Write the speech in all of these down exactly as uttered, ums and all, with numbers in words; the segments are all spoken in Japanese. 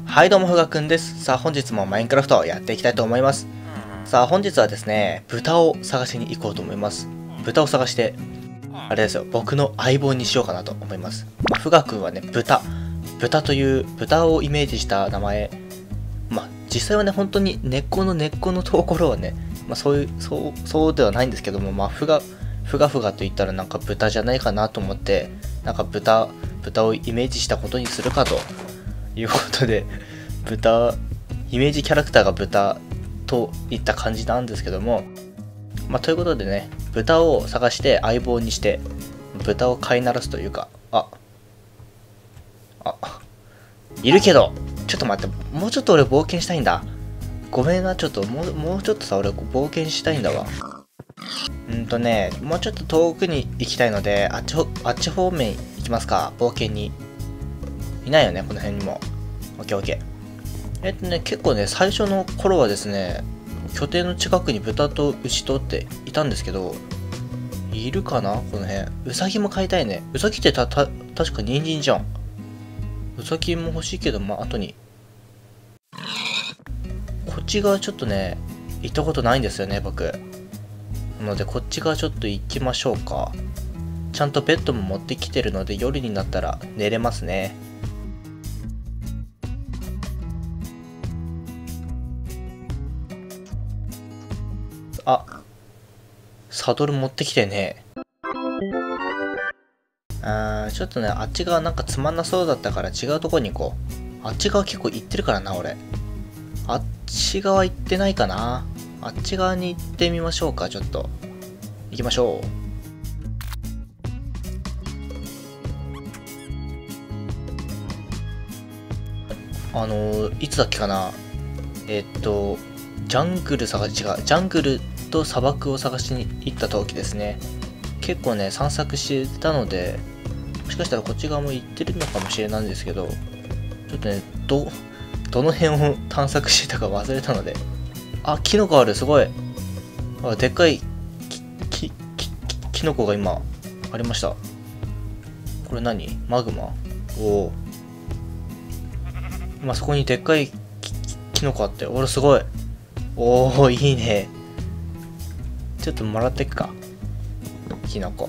はいどうもふがくんです。さあ本日もマインクラフトをやっていきたいと思います。さあ本日はですね、豚を探しに行こうと思います。豚を探して、あれですよ、僕の相棒にしようかなと思います。まあ、ふがくんはね、豚。豚という豚をイメージした名前。まあ実際はね、本当に根っこの根っこのところはね、まあそういう、そう、そうではないんですけども、まあふが、ふがふがと言ったらなんか豚じゃないかなと思って、なんか豚、豚をイメージしたことにするかと。いうことで豚イメージキャラクターが豚といった感じなんですけども、まあということでね、豚を探して相棒にして豚を飼いならすというか、ああいるけどちょっと待って、もうちょっと俺冒険したいんだ。ごめんな、ちょっともうもうちょっとさ、俺冒険したいんだわ。うんとね、もうちょっと遠くに行きたいので、あっちあっち方面行きますか。冒険にいないよね、この辺にも。オッケーオッケー。えっとね、結構ね、最初の頃はですね、拠点の近くに豚と牛とっていたんですけど、いるかなこの辺。ウサギも飼いたいね。ウサギってた、た、確か人参じゃん。ウサギも欲しいけど、まあ、後に。こっち側ちょっとね、行ったことないんですよね、僕。なので、こっち側ちょっと行きましょうか。ちゃんとベッドも持ってきてるので、夜になったら寝れますね。あ、サドル持ってきてね。あー、ちょっとね、あっち側なんかつまんなそうだったから違うとこに行こう。あっち側結構行ってるからな、俺。あっち側行ってないかな。あっち側に行ってみましょうか、ちょっと。行きましょう。あのー、いつだっけかな。えー、っと、ジャングル探し、違う、ジャングルと砂漠を探しに行った時ですね。結構ね、散策してたので、もしかしたらこっち側も行ってるのかもしれないんですけど、ちょっとね、ど、どの辺を探索してたか忘れたので。あ、キノコある、すごい。あ、でっかいき、き、き、キノコが今、ありました。これ何？マグマ？おお。今そこにでっかいキノコあって、俺すごい。おお、いいね。ちょっともらってくか。キノコ。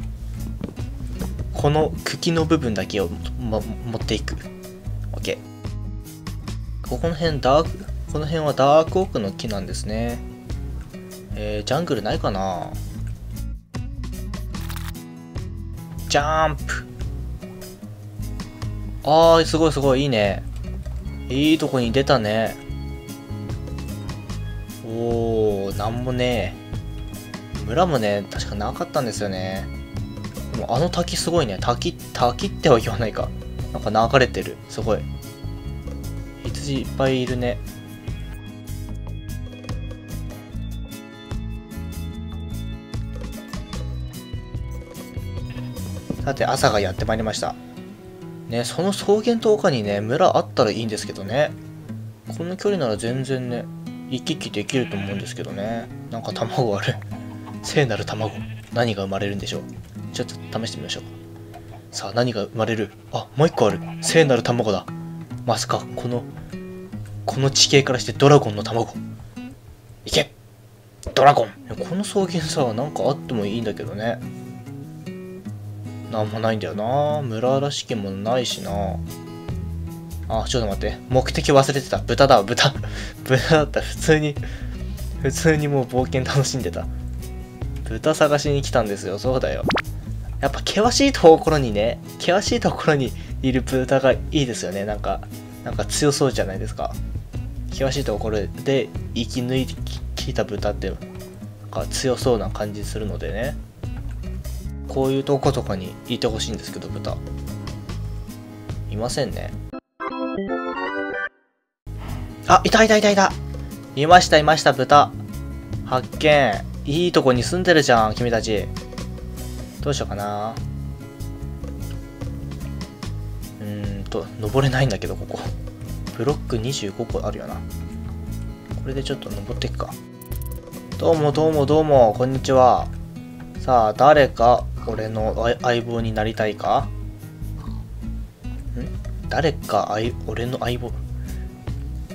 この茎の部分だけを、ま、持っていく。オッケー。ここの辺ダーク、この辺はダークオークの木なんですね。えー、ジャングルないかな？ジャンプ。あー、すごいすごい、いいね。いいとこに出たね。おー、なんもねえ。村もね、確かなかったんですよね。でもあの滝すごいね。滝、滝っては言わないか。なんか流れてる。すごい。羊いっぱいいるね。さて、朝がやってまいりました。ね、その草原とかにね、村あったらいいんですけどね。この距離なら全然ね、行き来できると思うんですけどね。なんか卵ある。聖なる卵。何が生まれるんでしょう。ちょっと試してみましょう。さあ、何が生まれる？あ、もう一個ある。聖なる卵だ。まさか、この、この地形からしてドラゴンの卵。いけ！ドラゴン！この草原さ、なんかあってもいいんだけどね。なんもないんだよな。村らしきものないしな。あ、ちょっと待って。目的忘れてた。豚だ、豚。豚だった。普通に、普通にもう冒険楽しんでた。豚探しに来たんですよ。そうだよ。やっぱ険しいところにね、険しいところにいる豚がいいですよね。なんか、なんか強そうじゃないですか。険しいところで生き抜いてきた豚って、なんか強そうな感じするのでね。こういうとことかにいてほしいんですけど、豚。いませんね。あ、いたいたいたいた。いましたいました、豚。発見。いいとこに住んでるじゃん、君たち。どうしようかな。うーんと、登れないんだけど、ここ。ブロックにじゅうごこあるよな。これでちょっと登っていくか。どうもどうもどうも、こんにちは。さあ、誰か俺の相棒になりたいか？ん？誰か俺の相棒。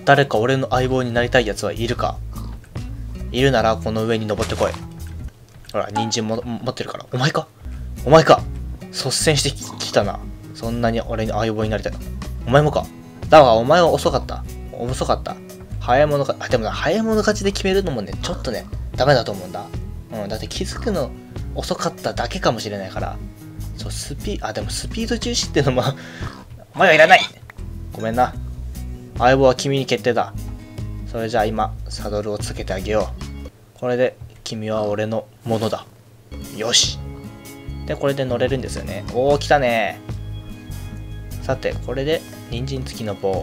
誰か俺の相棒になりたいやつはいるか？いるならこの上に登ってこい。ほら、人参も持ってるから。お前かお前か率先してきたな。そんなに俺に相棒になりたい。お前もか。だが、お前は遅かった。遅かった。早い者が、あ、でもな、早い者勝ちで決めるのもね、ちょっとね、ダメだと思うんだ。うん、だって気づくの遅かっただけかもしれないから。そう、スピ、あ、でもスピード重視ってのも、お前はいらない。ごめんな。相棒は君に決定だ。それじゃあ今、サドルをつけてあげよう。これで、君は俺のものだ。よし。で、これで乗れるんですよね。おー、来たね。さて、これで、人参付きの棒。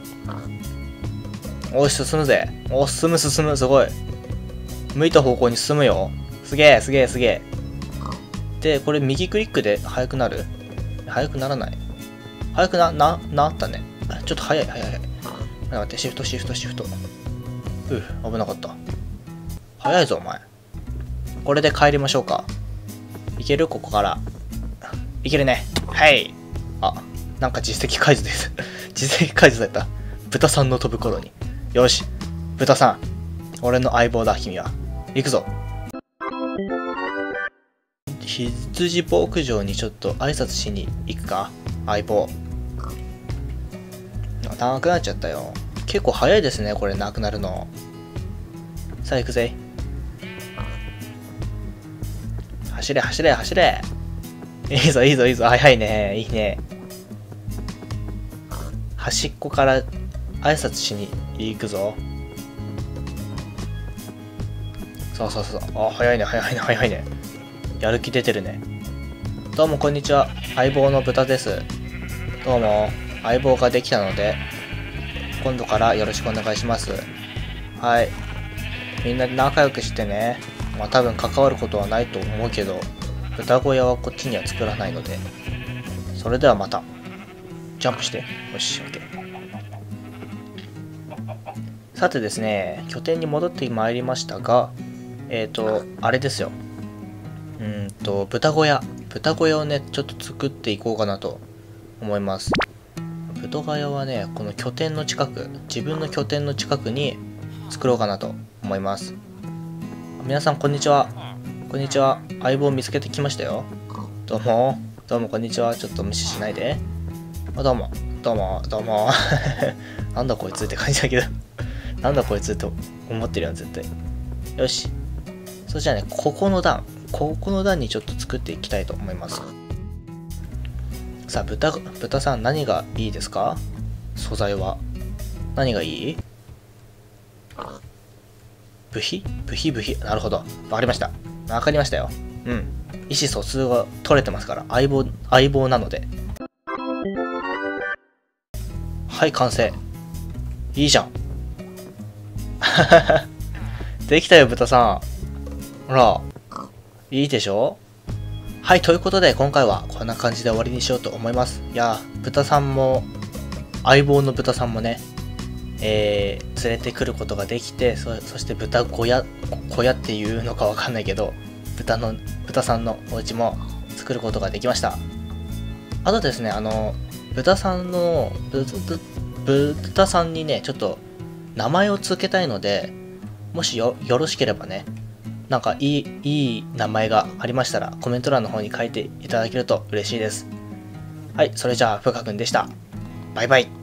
おい、進むぜ。お、進む進む、すごい。向いた方向に進むよ。すげえ、すげえ、すげえ。で、これ右クリックで速くなる？速くならない。速くな、な、なったね。ちょっと速い、速い、速い。待って、シフト、シフト、シフト。うう、危なかった。速いぞ、お前。これで帰りましょうか。いける？ここから。いけるね。はい。あ、なんか実績解除です。実績解除された。豚さんの飛ぶ頃に。よし。豚さん。俺の相棒だ、君は。行くぞ。羊牧場にちょっと挨拶しに行くか？相棒。なくなっちゃったよ。結構早いですね、これなくなるの。さあ行くぜ。走れ走れ走れ。いいぞいいぞいいぞ。早いね。いいね。端っこから挨拶しに行くぞ。そうそうそう。あ、早いね早いね早いね。やる気出てるね。どうもこんにちは。相棒の豚です。どうも。相棒ができたので、今度からよろしくお願いします。はい。みんなで仲良くしてね。まあ多分関わることはないと思うけど、豚小屋はこっちには作らないので。それではまた。ジャンプして。よし、OK。さてですね、拠点に戻ってまいりましたが、えっと、あれですよ。うーんと、豚小屋。豚小屋をね、ちょっと作っていこうかなと思います。豚小屋はね、この拠点の近く、自分の拠点の近くに作ろうかなと思います。皆さん、こんにちは。こんにちは。相棒見つけてきましたよ。どうも。どうも、こんにちは。ちょっと無視しないで。あ、どうも。どうも。どうも。なんだこいつって感じだけど。なんだこいつって思ってるよ、絶対。よし。そしたらね、ここの段。ここの段にちょっと作っていきたいと思います。さあ、豚、豚さん何がいいですか？素材は。何がいい？部費部費部費。なるほど。わかりました。わかりましたよ。うん。意思疎通が取れてますから。相棒、相棒なので。はい、完成。いいじゃん。できたよ、豚さん。ほら。いいでしょ？はい、ということで今回はこんな感じで終わりにしようと思います。いや、豚さんも、相棒の豚さんもね、えー、連れてくることができて、そ, そして豚小屋、小屋っていうのかわかんないけど、豚の、豚さんのお家も作ることができました。あとですね、あの、豚さんの、ぶぶ豚さんにね、ちょっと名前を付けたいので、もし よ, よろしければね、なんかいい、いい名前がありましたらコメント欄の方に書いていただけると嬉しいです。はい、それじゃあ、ふかくんでした。バイバイ。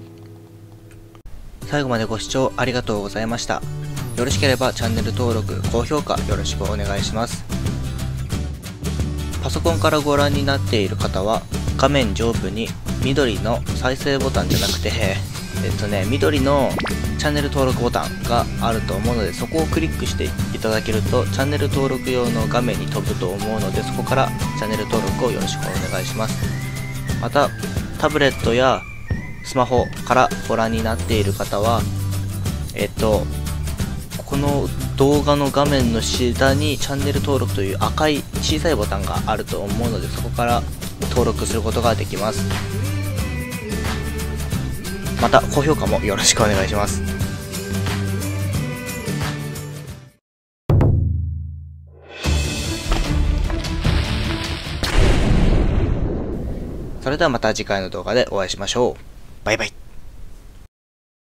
最後までご視聴ありがとうございました。よろしければチャンネル登録、高評価よろしくお願いします。パソコンからご覧になっている方は、画面上部に緑の再生ボタンじゃなくて、えっとね、緑のチャンネル登録ボタンがあると思うので、そこをクリックしていただけるとチャンネル登録用の画面に飛ぶと思うので、そこからチャンネル登録をよろしくお願いします。またタブレットやスマホからご覧になっている方は、えっとこの動画の画面の下にチャンネル登録という赤い小さいボタンがあると思うので、そこから登録することができます。また高評価もよろしくお願いします。それではまた次回の動画でお会いしましょう。バイバイ。